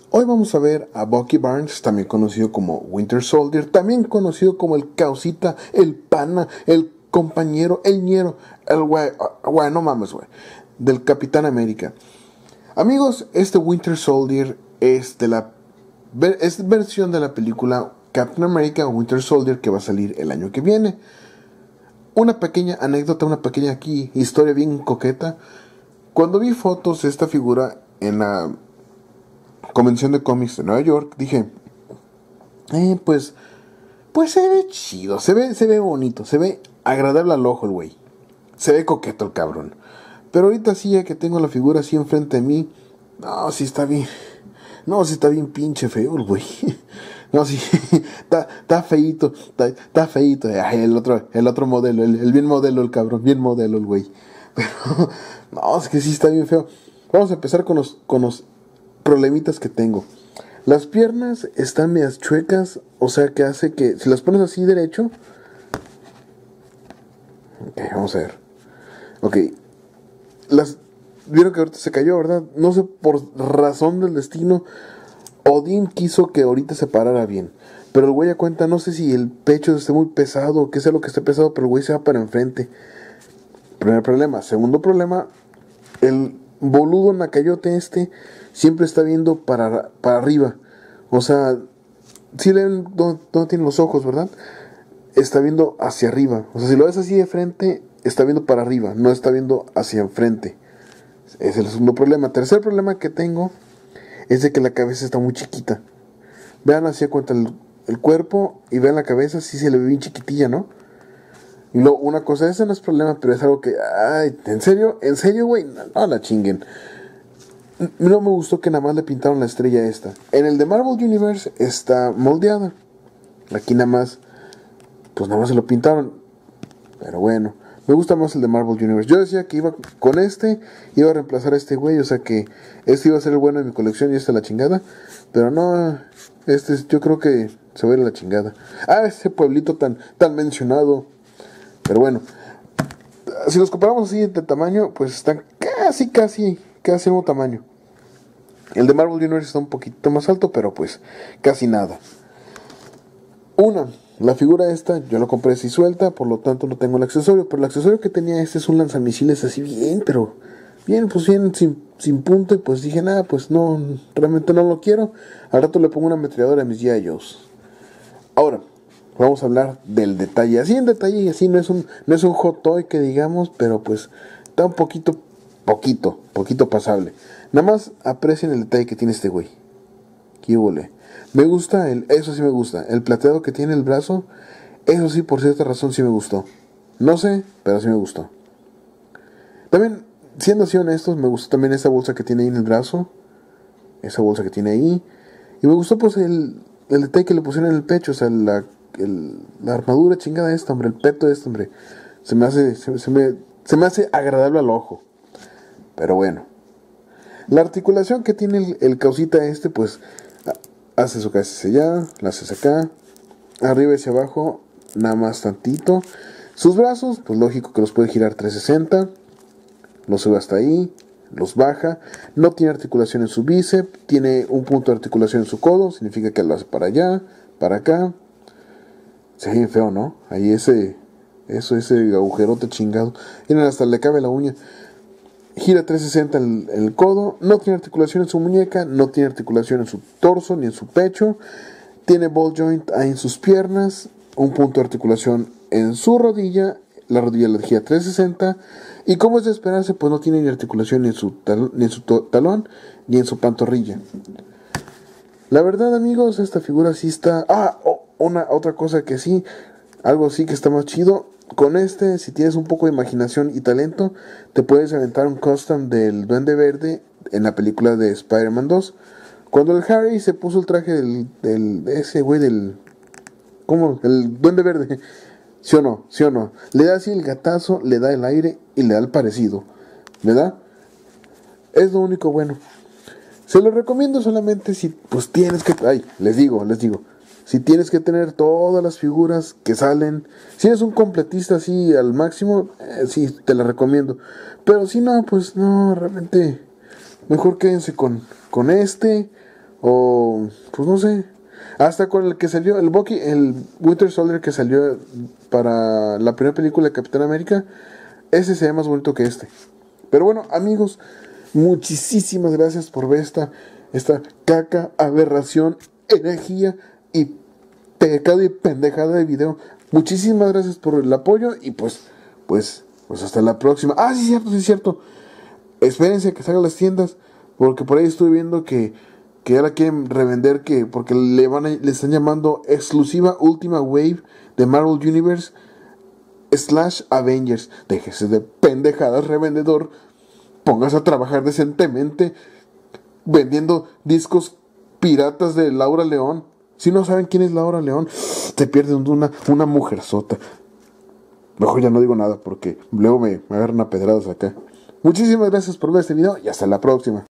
Hoy vamos a ver a Bucky Barnes, también conocido como Winter Soldier, también conocido como el causita, el pana, el compañero, el ñero, el güey, no mames, güey, del Capitán América. Amigos, este Winter Soldier es versión de la película Captain America Winter Soldier que va a salir el año que viene. Una pequeña anécdota, una pequeña aquí historia bien coqueta. Cuando vi fotos de esta figura en la convención de cómics de Nueva York, dije, pues se ve chido, se ve bonito, se ve agradable al ojo el güey, se ve coqueto el cabrón. Pero ahorita sí, ya que tengo la figura así enfrente de mí, no, sí está bien pinche feo el güey. No, sí, está feíto, está feíto. Ay, el otro modelo, el bien modelo, el cabrón, bien modelo el güey. Pero, no, es que sí está bien feo. Vamos a empezar con los problemitas que tengo. Las piernas están medias chuecas, o sea que hace que, si las pones así derecho. Ok, vamos a ver. Ok, vieron que ahorita se cayó, ¿verdad? No sé, por razón del destino, Odín quiso que ahorita se parara bien. Pero el güey a cuenta, no sé si el pecho esté muy pesado o qué sea lo que esté pesado, pero el güey se va para enfrente. Primer problema. Segundo problema, el boludo nacayote siempre está viendo para arriba. O sea, si leen dónde tienen los ojos, ¿verdad? Está viendo hacia arriba. O sea, si lo ves así de frente, está viendo para arriba, no está viendo hacia enfrente. Ese es el segundo problema. Tercer problema que tengo es de que la cabeza está muy chiquita. Vean así a cuenta el cuerpo y vean la cabeza, sí se le ve bien chiquitilla, ¿no? Y luego, una cosa, ese no es problema, pero es algo que, ay, ¿en serio, güey? No la chinguen. No me gustó que nada más le pintaron la estrella esta. En el de Marvel Universe está moldeada. Aquí nada más se lo pintaron. Pero bueno, me gusta más el de Marvel Universe. Yo decía que iba a reemplazar a este güey, o sea que este iba a ser el bueno de mi colección y la chingada. Pero no, yo creo que se va a ir a la chingada. Ese pueblito tan mencionado. Pero bueno, si los comparamos así de tamaño, pues están casi el mismo tamaño. El de Marvel Universe está un poquito más alto, pero pues casi nada. La figura yo la compré así suelta, por lo tanto no tengo el accesorio. Pero el accesorio que tenía es un lanzamisiles así bien sin punto. Y pues dije, pues no, realmente no lo quiero. Al rato le pongo una ametralladora a mis G.I. Joes. Ahora, vamos a hablar del detalle. Así en detalle, y así no es un hot toy que digamos, pero pues está un poquito pasable. Nada más aprecien el detalle que tiene este güey. Qué huele. Me gusta eso sí me gusta. El plateado que tiene el brazo, eso sí por cierta razón sí me gustó. No sé, pero sí me gustó. También, siendo así honestos, me gustó también esa bolsa que tiene ahí en el brazo. Esa bolsa que tiene ahí. Y me gustó pues el detalle que le pusieron en el pecho. O sea, la armadura chingada hombre. El peto hombre. Se me hace agradable al ojo. Pero bueno. La articulación que tiene el causita pues hace su cabeza hacia allá, la hace acá, arriba y hacia abajo, nada más tantito. Sus brazos, pues lógico que los puede girar 360, los sube hasta ahí, los baja. No tiene articulación en su bíceps, tiene un punto de articulación en su codo, significa que lo hace para allá, para acá. Se ve bien feo, ¿no? Ahí ese agujerote chingado. Miren, hasta le cabe la uña. Gira 360 el codo. No tiene articulación en su muñeca. No tiene articulación en su torso ni en su pecho. Tiene ball joint ahí en sus piernas. Un punto de articulación en su rodilla. La rodilla la gira 360. Y como es de esperarse, pues no tiene ni articulación ni en su talón ni en su pantorrilla. La verdad, amigos, esta figura sí está... otra cosa que sí, algo sí que está más chido. Con si tienes un poco de imaginación y talento, te puedes aventar un custom del Duende Verde en la película de Spider-Man 2. Cuando el Harry se puso el traje ese güey ¿cómo? El Duende Verde. ¿Sí o no? Le da así el gatazo, le da el aire y le da el parecido. ¿Verdad? Es lo único bueno. Se lo recomiendo solamente si pues tienes que... les digo. Si tienes que tener todas las figuras que salen, si eres un completista así al máximo, sí, te la recomiendo. Pero si no, pues no, realmente, mejor quédense con O, pues no sé. Hasta con el que salió, el Bucky, el Winter Soldier que salió para la primera película de Capitán América, ese se ve más bonito que este. Pero bueno, amigos, muchísimas gracias por ver esta caca, aberración, herejía y pecado y pendejada de video. Muchísimas gracias por el apoyo y pues hasta la próxima. Ah, sí, cierto, sí, cierto. Espérense que salgan las tiendas, porque por ahí estuve viendo que ya la quieren revender, porque le están llamando exclusiva Ultima Wave de Marvel Universe / Avengers. Déjese de pendejadas, revendedor. Póngase a trabajar decentemente vendiendo discos piratas de Laura León. Si no saben quién es Laura León, te pierden una mujerzota. Mejor ya no digo nada porque luego me agarran a pedradas acá. Muchísimas gracias por ver este video y hasta la próxima.